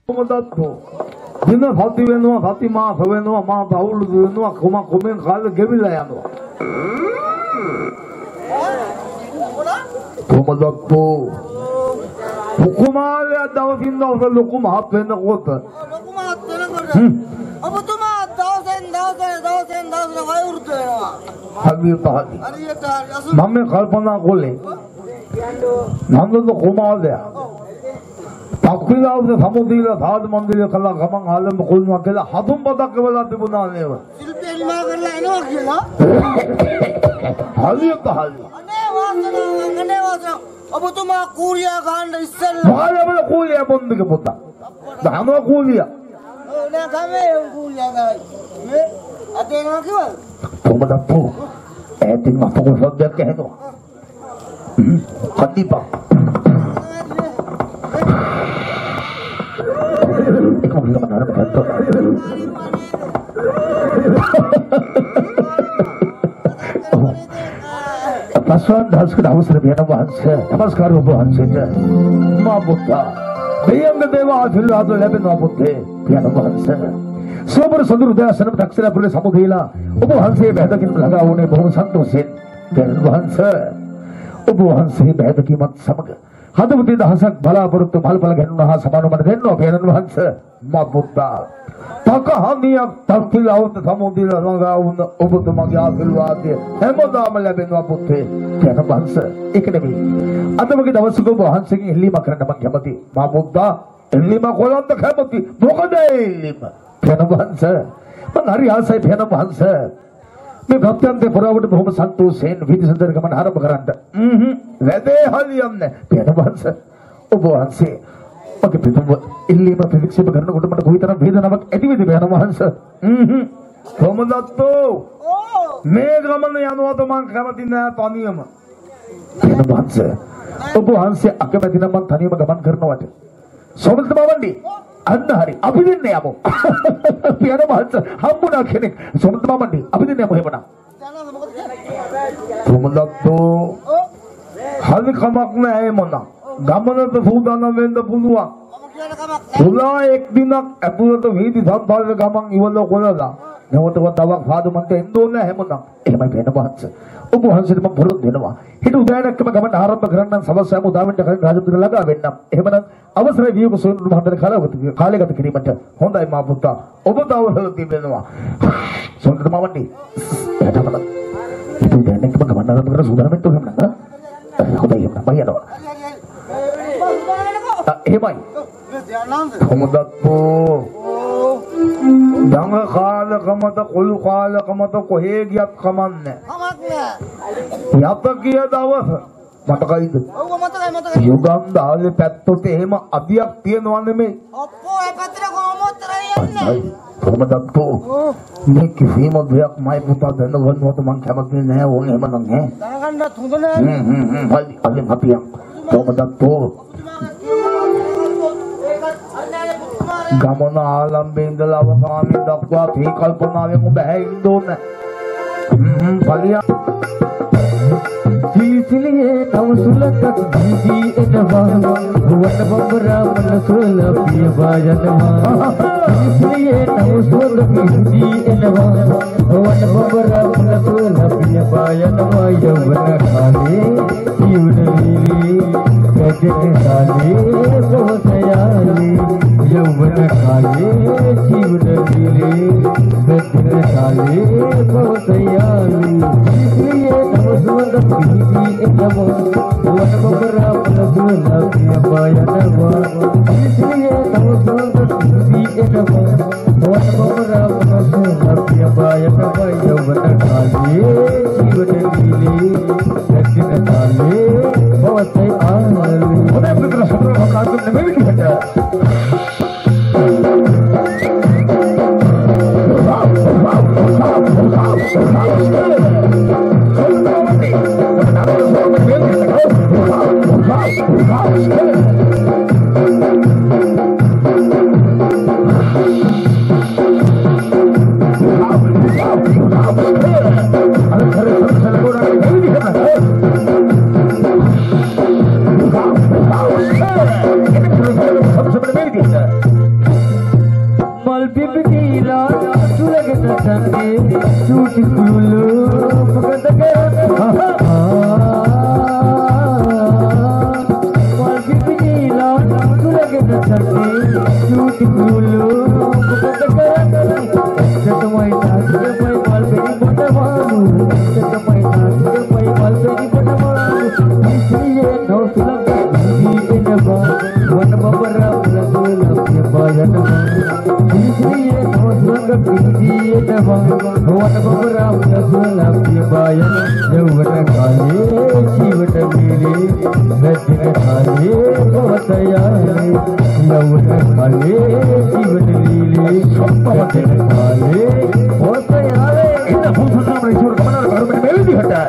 දින සති වෙනවා සති මාස වෙනවා මාස අවුරුදු වෙනවා කොමෙන් කාලේ ගෙවිලා යනවා කොමදක්කෝ කුමාරය දවසින් දවස ලොකු මහත් වෙනකොට ඔබතුමා දවසෙන් දවස වයුරුත් වෙනවා හරියට මම කල්පනා කළේ නන්දන කුමාරය පක්ෂිලාවද සමුදීලා සාද මන්දිරය කළා ගමන් ආලම කොල්නවා කියලා හතුම් පදක් වෙලා තිබුණා නේද ශිල්පී නිමා කරලා එනවා කියලා හරියට අනේ වාසනා ඔබතුමා කූරියා ගන්න ඉස්සෙල්ලා මාළවල කූලියා බොන්දක පොතා දහනවා කූලියා නෑ ගමේ කූරියා ගයි මේ අතේ නවා කිව්වද කොමදක්කෝ ඇතින් මතක සද්දයක් ඇහෙනවා කඩිපා Pasuan harus ke dalam serbian wahana. Apa sekarang wahana? Mabuta. Biar mendewa hasil hasil lebih mabuta. Biar wahana. Semua sendiri dah senam taksir boleh samudila. Ubu hanse behada kin laga une bohong santosin. Biar wahana. Ubu hanse behada kimat samag. Hadu budi dah hasak bala berut bal bal genna ha samanu mana genno biar wahana. Mabuta. Takahaniya takil out samudila laga une ubu tu magi hasil wahana. Hemodam lebih mabuta. Biar wahana. Iknebi. Anda bagi dawas ko wahana segi lima kerana bagi hamati. Mabuta. Lima kolam tak hamati. Bukan lima. Biar wahana. Hari asai biar wahana. मैं भक्ति अंते पुरावट बहुम संतोष सेन विधि संदर गमन हर बकरंड वेदे हली हमने भेद वंश उपवंश ओके पितुम इल्ली में फिजिक्स में करने को मत कोई तरह भेद नमक एटी विधि भेद वंश कोमदत्तो मैं गमन यानो तो मां खमति न तानियम भेद वंश उपवंश अकबति न मन तानियम गमन करने वाटे सोमत बावंडी Anda hari, abidin ni amo. Piano bahasa, hambu nak kene. Sobat mama ni, abidin ni amo hemana. Sobat tu, hal kamak ni hemana. Gamana tu sudah na venda pulua. Pula ek dinak, pula tu hidi sampai gamang iwalo kola la. Nawa tu tawak fadu mante Indo ni hemana. Mai piano bahasa. Ubu hansi tu buruk denawa. Hidu daya nak gaman haram bergerak sama saya muda minta kalian rajut terlaga benam. Hemana. අවසරයි වියක සොයන මහන්දර කාලයකට කිරීමට හොඳයි මා පුතා ඔබ දවල් තිබෙනවා සොන්දර මාවන්ටි එතනම ඉතින් දැන් එකම ගමන් ආරම්භ කරලා සූදානම් වෙන්න ඕන නේද හොඳයි මම යනවා එහෙමයි කොමුදක්කෝ දඟ කාලකමත කුළු කාලකමත කොහේ ගියත් කමන්නේ යත කිය දවස මතකයිද ඔව් මතකයි යුගම් දාලේ පැත්තට එහෙම අදියක් තියනවා නෙමෙයි ඔප්පෝ ඒ පැත්තට කොහොමද යන්නේ කොහොමදක්කෝ මේ කිසිම දෙයක් මයි පුතා දැනගන්නවට මං කැමති නෑ ඕන එහෙම නම් ඈ දැනගන්නත් හොඳ නෑ හරි අලින් හපියක් කොහොමදක්කෝ ගමන ආලම්බේ ඉඳලා අවසානයේ දක්වා තේ කල්පනාවෙන් ඔබ ඇහින්න ඕන පලියා Siliye tawsulakat didi enwa wan babra manasula piya bajanwa Siliye tawsulakat didi enwa wan babra manasula piya bajanwa yawna khale yudali kajne sale sosayali yawna khale yudali kajne sale sosayali Siliye tawsulakat didi enwa wan babra manasula piya bajanwa Siliye tawsulakat didi enwa wan babra manasula piya bajanwa yawna khale yudali kajne sale sosayali Udah betul betul kalau kamu lebih kita दिन खाले भवतयाले यौवन खाले जीवन लीले दिन खाले भवतयाले इन भूषण सामने छोड़ कमला घर में मेल भी हटा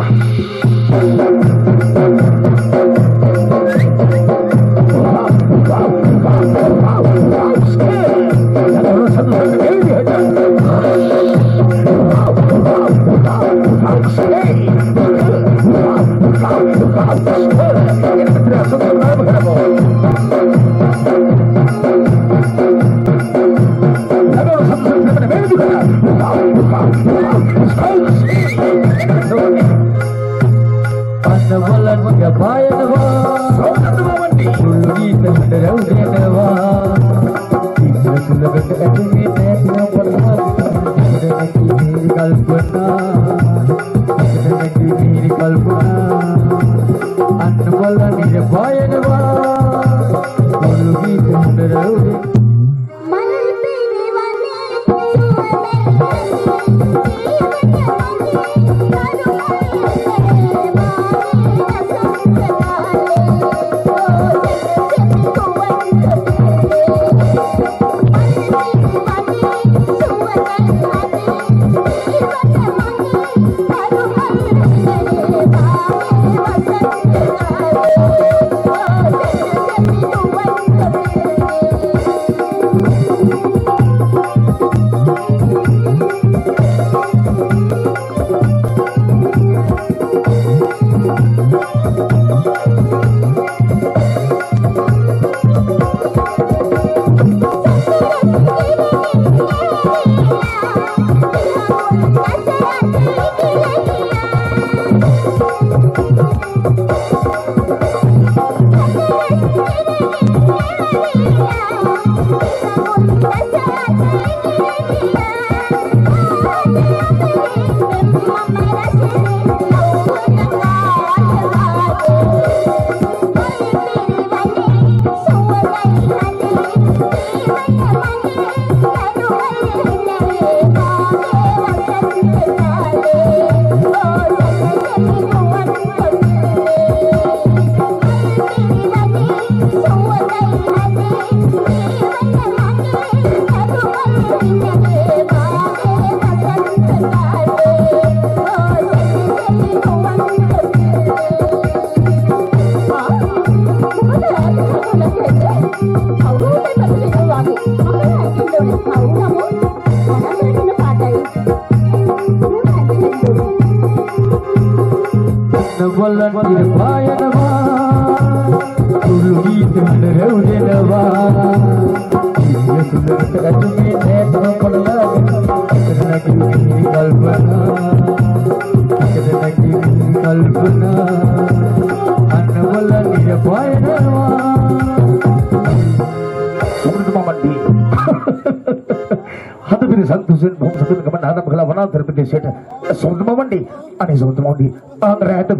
आणि सोबत मोठी आंध्र है तो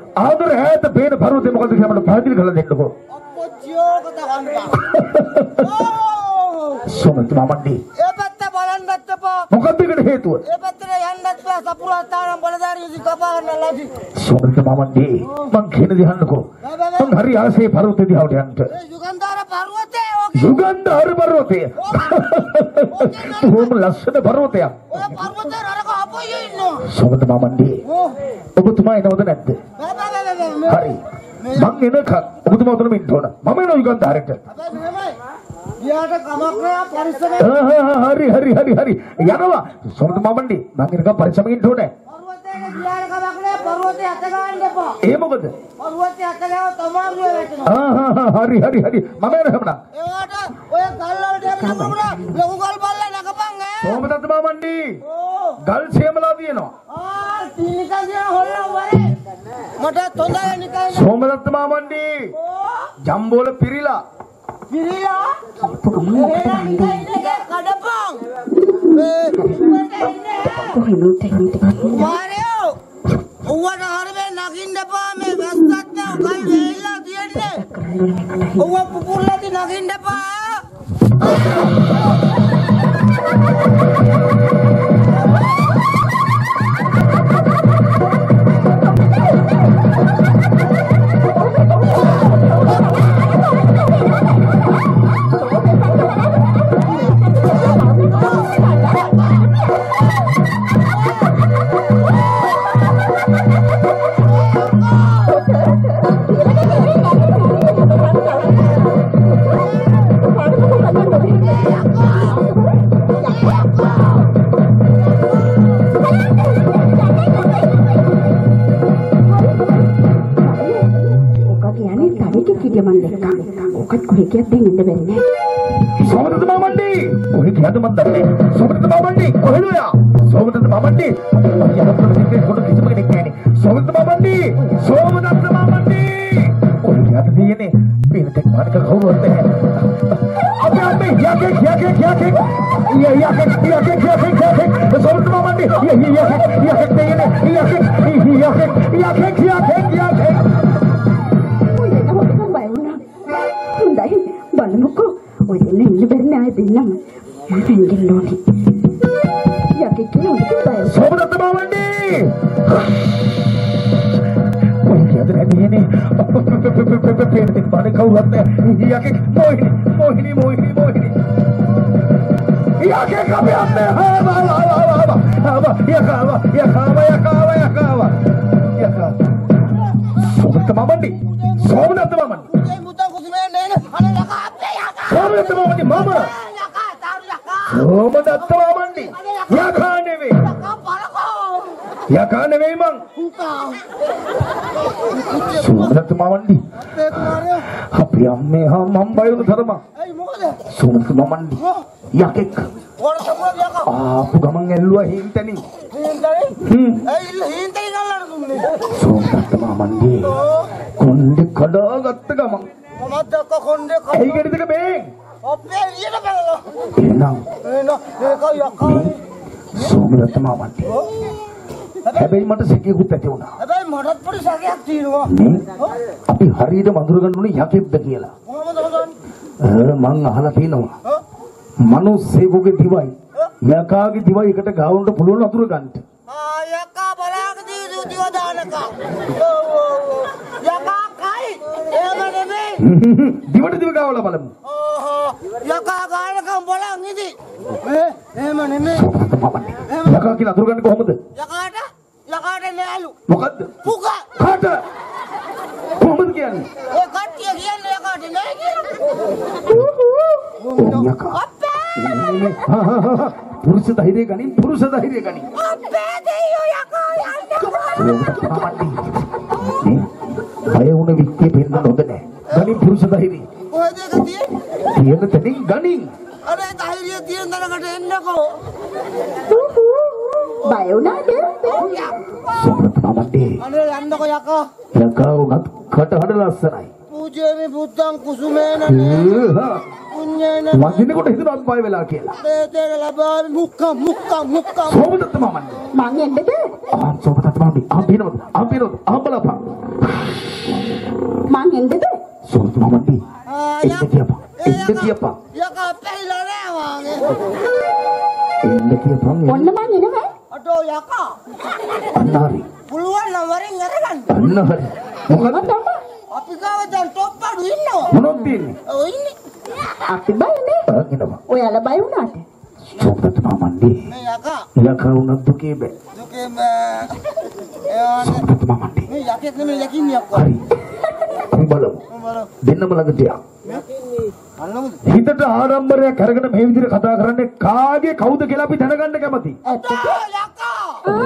बेन भरवते मग दिखे आपण फायदे घाला देत नको सोबत मामंडी ए बत्ता बोलन बत्ता पा मुकद्दीकडे हे तू ए बत्ता यांनाच पा सपुरा तारम बलदारी जी कपाहन लाजी सोबत मामंडी मग घेन ध्यान नको मग हरी आसे भरवते दी आवडे अंत युगंधार भरवते तू लक्षण भरवते सोबत मामंडी ඔබ තුමා එනවද නැද්ද? හරි. මං එනකන් ඔබ තුමා උතන ඉන්න ඕන. මම එනවා යුගන්ධාරයට. ගියාට කමක් නෑ පරිස්සමෙන්. හරි. යනවා. සොරත මාමණ්ඩි මං එනකන් පරිස්සමෙන් ඉන්න ඕනේ. පර්වතේ ගියාට කමක් නෑ පර්වතේ අත ගන්න එපා. ඒ මොකද? පර්වතේ අත ගාව තමාරුවේ වැටෙනවා. හරි. මම එන හැමනම්. ඒවට ඔය ගල් වලට යන්න පුළුවන්. ලොකු ගල් බල්ලා නගපන් ඈ. සෝමදත්ත මාමණ්ඩි. ගල් සියමලා තියෙනවා. නිකන් දින හොල්ලා වරේ මට තොඳයි නිකන් සෝමදත්ත මාමණ්ඩි ජම්බෝල පිරිලා කඩපන් මාරියෝ ඔව්වට හරිනේ නගින්න එපා මේ වැස්සක් නෑ උගල් වෙයිලා තියෙන්නේ ඔව්ව පුපුරලාදී නගින්න එපා හිටිය මන් දැක්කා. ඔකත් කොහෙ ගියත් දැන් ඉන්න බැරි නෑ. සෝමදත්ත මාමණ්ඩි කොහෙ ගියාද මන් දන්නේ සෝමදත්ත මාමණ්ඩි කොහෙද ඔයා සෝමදත්ත මාමණ්ඩි යහපත් කොට කිසිම කෙනෙක් නැහැ සෝමදත්ත මාමණ්ඩි කොහෙ ගියාද දියනේ මේක මානක කවුරුත් නැහැ අපි යකේ සෝමදත්ත මාමණ්ඩි යකේ දියනේ යකේ හොඳයි බලමුකෝ ඔය දෙන්න ඉන්න බැරි නෑ දෙන්නම මම එන්නෙන්න ඕනි යකේ කියලා උඩට බය සෝමදත්ත මාමණ්ඩි කොහෙද නැදීනේ පේන පානේ කවුරුත් නැහැ යකේ මොහිනි යකේ කපේ අම්මේ යකාව සෝමදත්ත මාමණ්ඩි සෝමදත්ත මාමණ්ඩි සෝමදත්ත මාමණ්ඩි මාමා සෝමදත්ත මාමණ්ඩි යකා නෙවෙයි මං සෝමදත්ත මාමණ්ඩි අපි අම්මේ මම් බයුණු තරම සෝමදත්ත මාමණ්ඩි යකෙක් ආපු ගමන් ඇල්ලුවා හින්තනි සෝමදත්ත මාමණ්ඩි කොණ්ඩේ කඩාගත්ත ගමන් ඇයි ගෙඩිදක බේන් එනම් සෝමදත්ත මාමණ්ඩි හැබැයි මට සැකයකුත් ඇති වුණා. හැබැයි මටත් පොඩි සැකයක් තියෙනවා. අපි හරියට මඳුර ගන්න ඕනේ යකෙක්ද කියලා. මං අහලා තියෙනවා. මිනිස්සෙකුගේ දිවයි යකාගේ දිවයි එකට ගාවන්නට පුළුවන් අතුරු ගන්න. යකා බලාගදී දිව දානකා. යකා කයි එහෙම නෙමෙයි. දිවට දිව ගාවලා බලමු. යකා ගානකම් බලන් ඉදි. එහෙම නෙමෙයි. යකා කියලා අතුරු ගන්න කොහොමද? යකාට නෑලු. මොකද්ද? පුකා. කාට? කොහොමද කියන්නේ? ඔය කට්ටිය කියන්නේ යකාට නෑ කියලා. යකා. පුරුෂ ධෛර්යය ගනි අපේ දෙයියෝ යකා යන්න. බය වුණ වික්කේ පෙන්න නොද නෑ. ගනි පුරුෂ ධෛර්යය. ඔය දෙක තියෙන්නේ. තියෙන තැනින් ගනින්. අර ධෛර්යය තියෙන තරකට එන්නකෝ. බය වුණාද? සෝමදත්ත මාමණ්ඩි. අනේ යන්නකෝ යකා. යකා උනත් කට හඩ ලස්සනයි. පූජේමි බුද්ධං කුසුමේනනේ. පුඤ්ඤේන වදිනකොට හිතනවත් බය වෙලා කියලා. දේතේක ලබාවි මුක්කම්. සෝමදත්ත මාමණ්ඩි. මං එන්නද? සෝමදත්ත මාමණ්ඩි. ආපිනවද? බලපන්. මං එන්නද? සෝමදත්ත මාමණ්ඩි. එන්න කියපන්. යකා පැහිලා නෑ වාගේ. එන්න කියපන්. ඔන්න මං එනවා. අතෝ යකා. අන්නාරි. පුළුවන් නම් වරෙන් අරගන්න. අන්නහරි. මොකද? අපි ගාව දැන් টොප් අඩු ඉන්නවා. මොනවද තියෙන්නේ? ඔය ඉන්නේ. අපි බයනේ. එනවා. ඔයාලා බය වුණාට. සෝමදත්ත මාමණ්ඩි. මේ යකා. යකා උනත් දුකේ බෑ. දුකේම සෝමදත්ත මාමණ්ඩි. මේ යකෙක් නෙමෙයි යකින්නේ අක්කෝ. හරි. අපි බලමු. දෙන්නම ළඟට යන්න. අල්ලමුද? හිතට ආඩම්බරයක් අරගෙන මේ විදිහට කතා කරන්නේ කාගේ කවුද කියලා අපි දැනගන්න කැමතියි. ඇත්තද? යකා.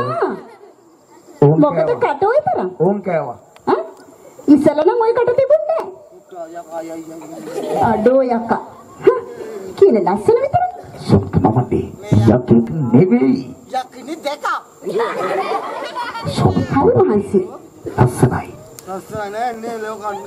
මොකද කට ඔය තරම්? ඕන් කෑවා. ඉස්සල නම් ඔය කට තිබුණේ නෑ. අඩෝ යකා. කියන ලස්සන විතරයි. සෝමදත්ත මාමණ්ඩි. යකෙක් නෙවෙයි. යකිනි දෙක. හරි මහන්සි. ලස්සනයි. ලස්සන නෑ නේ ලෝකන්න.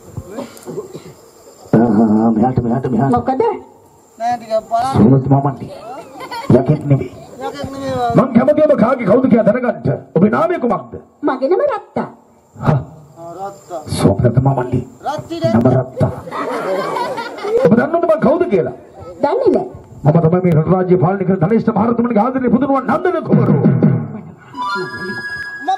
මෙහාට. මොකද? නෑ ටික බලන්න. සෝමදත්ත මාමණ්ඩි. යකෙක් නෙවෙයි. යකෙක් නෙමෙයි. මං කැමතිම කාගේ කවුද කියලා දැනගන්න. ඔබේ නාමය කොහොමද? මගේ නම රත්තා. රත්තා. සෝමදත්ත මාමණ්ඩි. රත්තිනේ. නම රත්තා. ඔබ දන්නවද මං කවුද කියලා? දන්නේ නෑ. මම තමයි මේ රට රාජ්‍ය පාලනය කරන ධනිෂ්ඨ මහරතුමන්ගේ ආදරණීය පුතුණුවන් නන්දන කුමරු. මම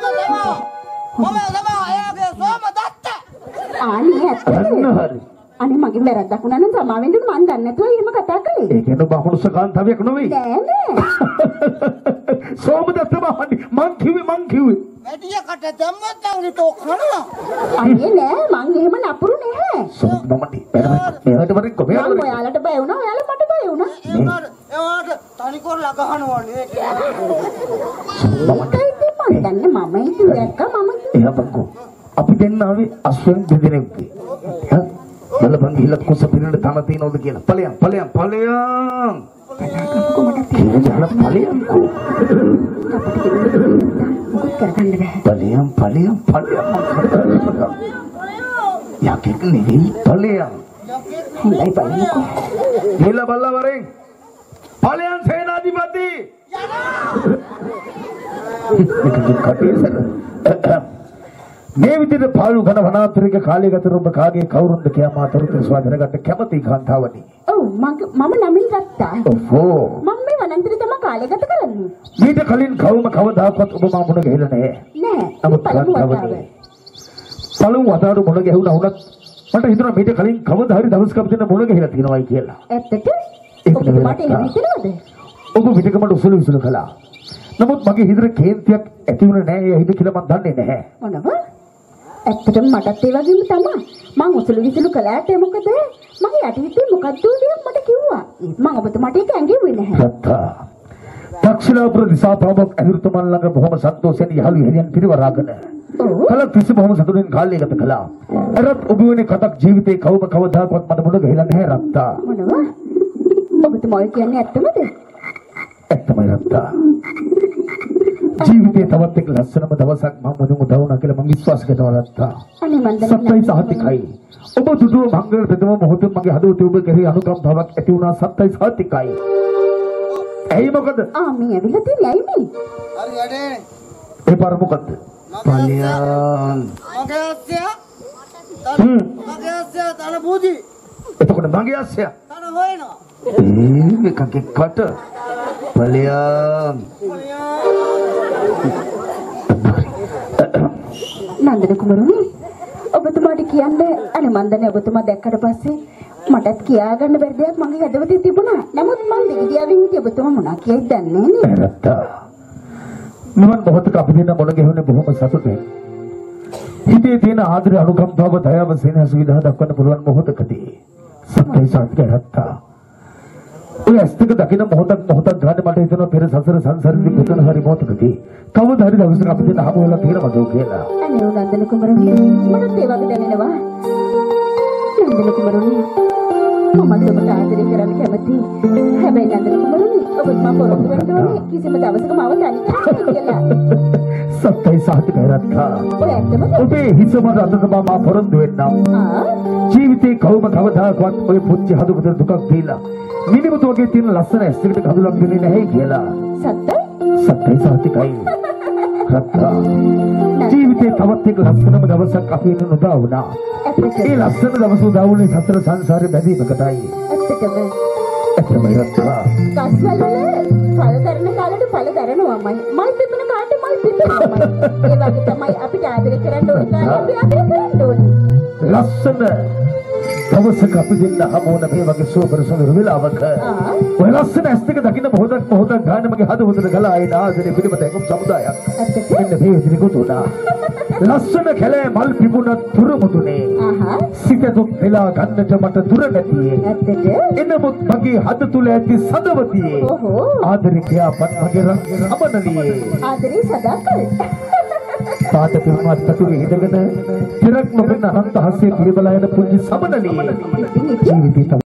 එයාගේ සෝමදත්ත. ආන්නේ ඇත්ත. අන්න හරි. අනේ මගේ වැරද්දක් වුණා නම් සමා වෙන්න මං දන්නේ නැතුව එහෙම කතා කළේ. ඒ කියන්නේ බහුණුස කාන්තාවයක් නෙවෙයි. නෑ. සෝමදත්ත මාමණ්ඩි මං කිව්වේ. වැඩියකට දැම්මත් නම් හිතෝ කනවා. අනේ නෑ මං එහෙම නපුරු නෑ. සෝමදත්ත මාමණ්ඩි මෙහෙට වරෙක් මං ඔයාලට බය වුණා ඔයාලා මට බය වුණා. ඒවට තනිකර ලගහනවා නේ. මම දන්නේ මම ඉතින් දැක්ක මම එහා බංකෝ අපි දෙන්න ආවේ අස්වෙන් දෙදෙනෙක්ගේ. බලපන් ගිහලා කුස පිරෙන්න තන තියනවද කියලා. ඵලයන්. කියලා ඵලයන්කෝ. ඵලයන්. යකෙක් නෙවෙයි ඵලයන්. හොඳයි බලමුකෝ. ගිහලා බල්ලා වරෙන්. ඵලයන් සේනාධිපති. මේ විදිහට පාළු ඝන වනාන්තරයක කාලය ගත කරන ඔබ කාගේ කවුරුන්ද කියා මා තොරතුරු සොයාගන්නට කැමති කාන්තාවනි. ඔව් මම නමින් ගත්තා. ඔව්. මම මේ වනාන්තරේ තමයි කාලය ගත කරන්නේ. ඊට කලින් කවදාකවත් ඔබ මා මුණ ගැහිලා නැහැ. නෑ. නමුත් පළමු වතාවට මුණ ගැහුණා වුණත් මට හිතුණා ඊට කලින් කවදා හරි දවසක අපිට මුණ ගැහිලා තියෙනවායි කියලා. ඇත්තට? ඔබ මට එහෙම හිතනවද? ඔබ පිටකමට උසුළු කළා. නමුත් මගේ හිතේ කේන්තියක් ඇති වුණේ නැහැ. ඒ හිත කියලා මම දන්නේ නැහැ. මොනව? ඇත්තටම මටත් ඒ වගේම තමයි. මං උසුළු කළාට මොකද? මගේ යටිහිතේ මොකද්ද දෙයක් මට කිව්වා. මං ඔබතුමාට ඒක ඇඟෙන්නේ නැහැ. සත්තා. දක්ෂිණාපුර දිසාපාමොක් ඇදුරුතුමන් ළඟ බොහොම සන්තෝෂයෙන් යහළු හෙලියන් පිරිවරාගෙන. කල කිසි බොහොම සතුටින් කාලය ගත කළා. අරත් ඔබ වෙනේ කතක් ජීවිතේ කවදාකවත් මට මුණ ගැහිලා නැහැ රත්තා. මොනව? ඔබතුමා කියන්නේ ඇත්තමද? ඇත්තමයි රත්තා. ජීවිතේ තවත් එක් ලස්සනම දවසක් මම මුදුන් උදවුණා කියලා මම විශ්වාස කරනවා රත්තා. අනේ මන් සත්‍යයි සාතිකයි. ඔබ දුදුව මංගල ප්‍රථම මොහොතේ මගේ හදවතේ ඔබ කෙරෙහි අනුකම්පාවක් ඇති වුණා. සත්‍යයි සාතිකයි. ඇයි මොකද? මේ ඇවිල්ලා තියෙන්නේ ඇයි මේ? හරි වැඩේ. ඒ පාර මොකද්ද? මගේ අස්සය තන බූදි. එතකොට මගේ අස්සය තන හොයනවා. මේකේ කට පලයන්. නන්දන කුමරුනි ඔබතුමාට කියන්නේ අනේ මන්දනේ ඔබතුමා දැක්කට පස්සේ මටත් කියා ගන්න බැරි දෙයක් මගේ හදවතේ තිබුණා. නමුත් මම දෙගිඩියාවෙන් හිටිය ඔබතුමා මොනවා කියයිද දන්නේ නැහැ. මම මොහොතක අපි දෙන්න මොන ගෙහුනේ බොහොම සතුටින්. හිතේ තියෙන ආදර අනුකම්පාව දයාව සෙනෙහස විදහා දක්වන්න පුළුවන් මොහොතකදී සත්‍යයි සත්‍යයි රත්තා. ඔය ඇස්තක දකින මොහොතක් ගන්න මට හිතෙනවා පෙර සසර සංසාරෙදි පුතන හරි මොහොතකදී කවදා හරි දවසක අපි දෙන්න හමු වෙලා තියෙනවද කියලා. අනේ නන්දන කුමරුනි මට ඒ වගේ දැනෙනවා. නන්දන කුමරුනි මම ඔබට ආදරය කරන්න කැමතියි. හැබැයි නන්දන කුමරුනි ඔබ මම පොරොත්තු වෙන්න ඕනේ කිසිම දවසක මම තනි කරන්නේ කියලා. සත්‍යයි සාහිත්‍ය රත්තා. ඔය ඇත්තම ඔබේ හිසමද අතට මම පොරොන්දු වෙන්නම්. ජීවිතේ කවදාකවත් ඔය පුංචි හදවතට දුකක් දීලා මිනිමුතු වගේ තියෙන ලස්සන ඇස්තකට කඳුලක් දෙන්නේ නැහැ කියලා. සත්‍යයි සාහිත්‍යයි රත්තා. ජීවිතේ තවත් එක් ලස්සනම දවසක් අපි ඉන්න උදා වුණා. ඒ ලස්සන දවස උදා වුණේ සතර සංසාරේ බැඳීමකටයි. ඇත්තම රත්තා. කස්වල පළ දරන කාලේට පළ දරනවාමයි. මල් පිපෙන කාලේට මල් පිපෙනවාමයි. ඒ වගේ තමයි අපිට ආදරය කරන්න ඕන කාලේ අපි ආදරය කරන්න ඕනේ. ලස්සන දවසක අපි දෙන්න හමුවන මේ වගේ සුවපර සුන්දර වෙලාවක ඔය ලස්සන ඇස්තක දකින්න මොහොතක් ගන්න මගේ හදවතට ගලා ආයේ ආදරේ පිළිබඳ එක්ක සමුදායක්. මෙන්න මේ විදිහට ගොතුණා. ලස්සන කැලේ මල් පිපුණත් තුරුමුතුනේ. සිත දුක් වෙලා ගන්නට මට දුර නැතියේ. එනමුත් මගේ හද තුල ඇති සදවතියේ. ආදරේ කියාපත් මගේ රමණලියේ. ආදරේ සදාකල්. පාට පින්වත් පතුලේ හිටගෙන තිරක් නොපෙන අනන්ත හස්සේ පිළිබලා යන පුංචි සමනලියේ ජීවිතය